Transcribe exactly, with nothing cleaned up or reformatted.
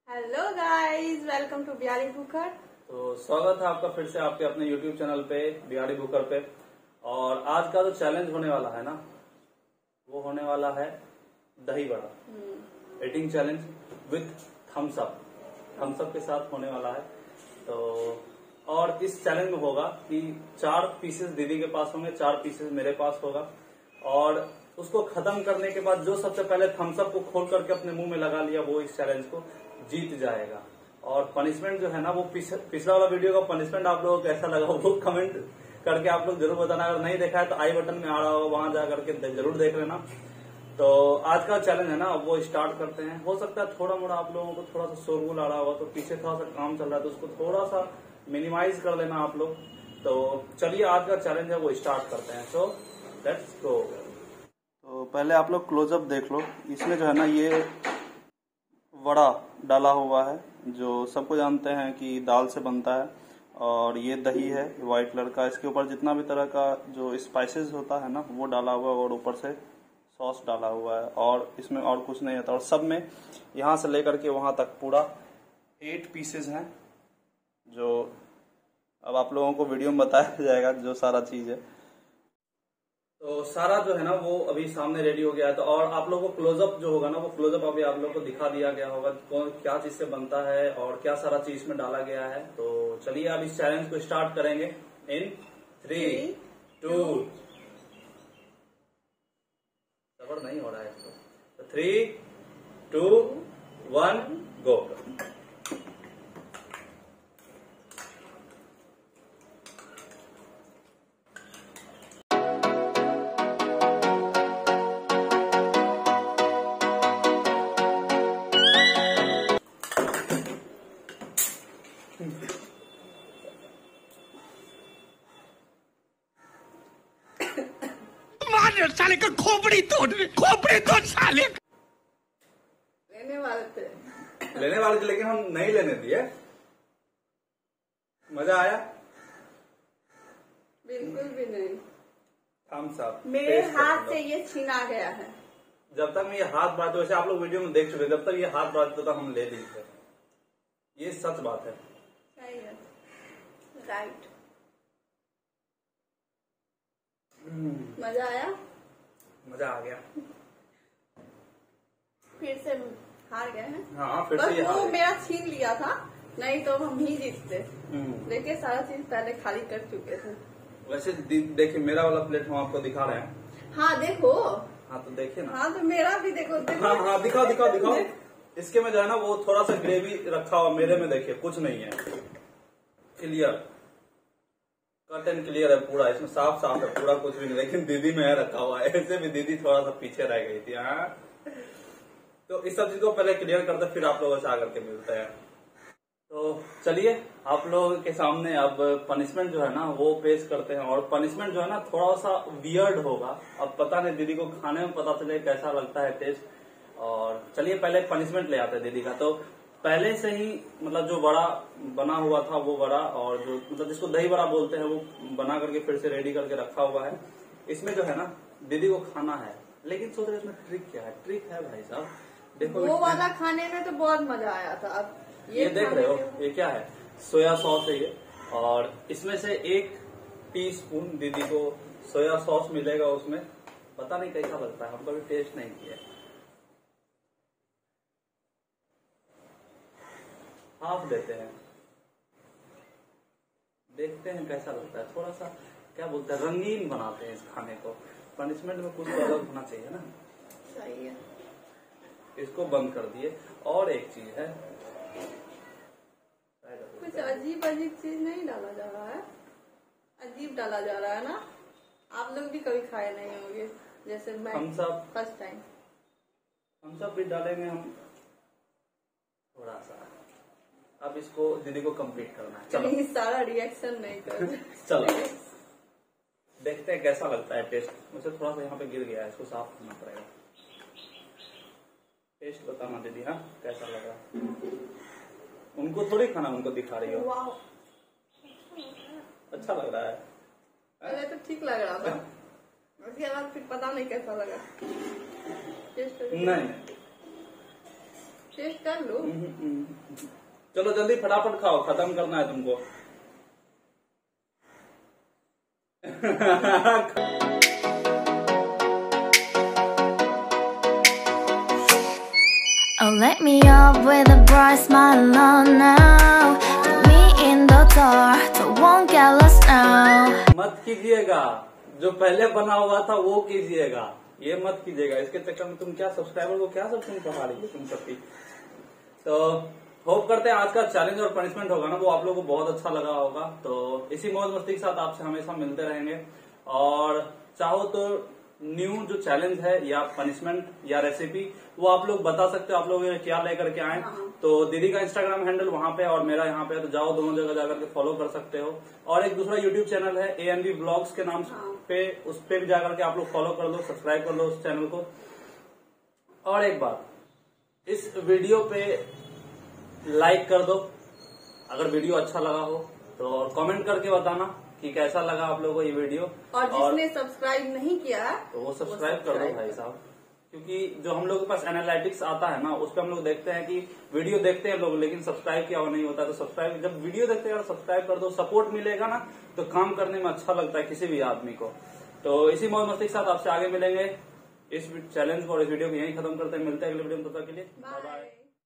Hello guys, welcome to Bihari cooker. तो स्वागत है आपका फिर से आपके अपने यूट्यूब चैनल पे बिहारी कुकर पे। और आज का जो चैलेंज होने वाला है ना, वो होने वाला है dahi bada eating challenge with Thums Up. Thums Up के साथ होने वाला है। तो और इस चैलेंज में होगा कि चार पीसेस दीदी के पास होंगे, चार पीसेस मेरे पास होगा, और उसको खत्म करने के बाद जो सबसे पहले थम्स अप को खोल करके अपने मुंह में लगा लिया वो इस चैलेंज को जीत जाएगा। और पनिशमेंट जो है ना, वो पिछला वाला वीडियो का पनिशमेंट आप लोगों को कैसा लगा वो कमेंट करके आप लोग जरूर बताना। अगर नहीं देखा है तो आई बटन में आ रहा हो, वहां जा करके जरूर देख लेना। तो आज का चैलेंज है ना, वो स्टार्ट करते हैं। हो सकता है थोड़ा मोड़ा आप लोगों को थोड़ा सा शोरगुल आ रहा होगा, तो पीछे थोड़ा सा काम चल रहा है, तो उसको थोड़ा सा मिनिमाइज कर लेना आप लोग। तो चलिए आज का चैलेंज है वो स्टार्ट करते हैं। So let's go. तो पहले आप लोग क्लोजअप देख लो। इसमें जो है ना, ये वड़ा डाला हुआ है, जो सबको जानते हैं कि दाल से बनता है। और ये दही है व्हाइट कलर का। इसके ऊपर जितना भी तरह का जो स्पाइसेस होता है ना, वो डाला हुआ है, और ऊपर से सॉस डाला हुआ है। और इसमें और कुछ नहीं होता। और सब में यहाँ से लेकर के वहां तक पूरा एट पीसेस हैं, जो अब आप लोगों को वीडियो में बताया जाएगा जो सारा चीज है। तो सारा जो है ना वो अभी सामने रेडी हो गया है। तो और आप लोगों को क्लोजअप जो होगा ना, वो क्लोजअप अभी आप लोगों को दिखा दिया गया होगा कौन क्या चीज से बनता है और क्या सारा चीज में डाला गया है। तो चलिए अब इस चैलेंज को स्टार्ट करेंगे इन थ्री टू सबर नहीं हो रहा है इसको। तो थ्री टू वन गो। साले का खोपड़ी तोड़ खोपड़ी तोड़ साले। लेने वाले थे लेने वाले थे लेकिन हम नहीं लेने दिए। मजा आया? बिल्कुल भी नहीं। थम्स अप मेरे हाथ से ये छीना गया है। जब तक मैं ये हाथ बढ़ाते, वैसे आप लोग वीडियो में देख चुके, जब तक ये हाथ बढ़ाते तो हम ले ली थे। ये सच बात है। सही है, राइट। मजा आया? मजा आ गया। फिर से हार गए हैं। हाँ फिर बस से ये वो हार मेरा छीन लिया था, नहीं तो हम ही जीतते। हम्म। देखिए सारा चीज पहले खाली कर चुके थे। वैसे देखिए मेरा वाला प्लेट हम आपको दिखा रहे हैं। हाँ देखो। हाँ तो देखिए ना। हाँ तो मेरा भी देखो, देखो। हाँ हाँ दिखाओ दिखाओ दिखाओ। इसके में जो है ना वो थोड़ा सा ग्रेवी रखा हुआ, मेरे में देखिए कुछ नहीं है। क्लियर कट एंड क्लियर है पूरा। इसमें साफ साफ है पूरा, कुछ भी नहीं। लेकिन दीदी में है रखा हुआ है। ऐसे भी दीदी थोड़ा सा पीछे रह गई थी। हाँ तो इस सब चीज को पहले क्लियर करते, फिर आप लोगों से आकर के मिलते हैं। तो चलिए आप लोगों के सामने अब पनिशमेंट जो है ना वो पेश करते हैं। और पनिशमेंट जो है ना थोड़ा सा वियर्ड होगा। अब पता नहीं, दीदी को खाने में पता चले कैसा लगता है टेस्ट। और चलिए पहले पनिशमेंट ले आते हैं दीदी का। तो पहले से ही मतलब जो बड़ा बना हुआ था वो बड़ा, और जो मतलब जिसको दही बड़ा बोलते हैं, वो बना करके फिर से रेडी करके रखा हुआ है। इसमें जो है ना दीदी को खाना है, लेकिन सोच रहे इसमें ट्रिक क्या है। ट्रिक है भाई साहब, देखो वो वाला खाने में तो बहुत मजा आया था। अब ये, ये देख रहे हो ये क्या है? सोया सॉस है ये। और इसमें से एक टीस्पून दीदी को सोया सॉस मिलेगा उसमें। पता नहीं कैसा लगता है, हम कभी टेस्ट नहीं किया। हाफ देते हैं, देखते हैं कैसा लगता है। थोड़ा सा क्या बोलते हैं, रंगीन बनाते हैं इस खाने को। पनिशमेंट में कुछ तो अलग होना चाहिए ना। सही है। इसको बंद कर दिए। और एक चीज है, कुछ अजीब अजीब चीज नहीं डाला जा रहा है। अजीब डाला जा रहा है ना। आप लोग भी कभी खाए नहीं होंगे, जैसे मैं हम सब फर्स्ट टाइम। हम सब भी डालेंगे हम थोड़ा सा। अब इसको दीदी को कंप्लीट करना है। चलो सारा रिएक्शन नहीं कर चलो देखते हैं कैसा लगता है टेस्ट। मुझे थोड़ा सा यहाँ पे गिर गया है, इसको साफ करना पड़ेगा। टेस्ट बताना दीदी। हाँ कैसा लग रहा है? उनको थोड़ी खाना, उनको दिखा रही हो। अच्छा लग रहा है? पहले तो ठीक लग रहा था, उसके बाद फिर पता नहीं कैसा लगा। टेस्ट नहीं टेस्ट कर लो। चलो जल्दी फटाफट खाओ, खत्म करना है तुमको। Oh, let me up with a bright smile on now. Put me in the dark, so won't get lost now. मत कीजिएगा, जो पहले बना हुआ था वो कीजिएगा, ये मत कीजिएगा। इसके चक्कर में तुम क्या सब्सक्राइबर को क्या सब तुम पढ़ा रही हो तुम सबकी। तो होप करते हैं आज का चैलेंज और पनिशमेंट होगा ना वो आप लोगों को बहुत अच्छा लगा होगा। तो इसी मौज मस्ती के साथ आपसे हमेशा मिलते रहेंगे, और चाहो तो न्यू जो चैलेंज है या पनिशमेंट या रेसिपी वो आप लोग बता सकते हो, आप लोग क्या लेकर के आए। तो दीदी का इंस्टाग्राम हैंडल वहां पे और मेरा यहाँ पे, तो जाओ दोनों जगह जाकर के फॉलो कर सकते हो। और एक दूसरा यूट्यूब चैनल है ए एन बी ब्लॉग्स के नाम पे, उस पे भी जाकर के आप लोग फॉलो कर लो, सब्सक्राइब कर लो उस चैनल को। और एक बात, इस वीडियो पे लाइक कर दो अगर वीडियो अच्छा लगा हो तो, और कमेंट करके बताना कि कैसा लगा आप लोगों को ये वीडियो। और जिसने सब्सक्राइब नहीं किया तो वो सब्सक्राइब कर दो भाई साहब, क्योंकि जो हम लोग के पास एनालिटिक्स आता है ना उस पर हम लोग देखते हैं कि वीडियो देखते हैं लोग लेकिन सब्सक्राइब किया हुआ नहीं होता। तो सब्सक्राइब, जब वीडियो देखते हैं सब्सक्राइब कर दो, सपोर्ट मिलेगा ना तो काम करने में अच्छा लगता है किसी भी आदमी को। तो इसी मौज मस्ती के साथ आपसे आगे मिलेंगे। इस चैलेंज को और इस वीडियो को यहीं खत्म करते हैं, मिलते हैं अगले वीडियो में, तब तक के लिए बाय बाय।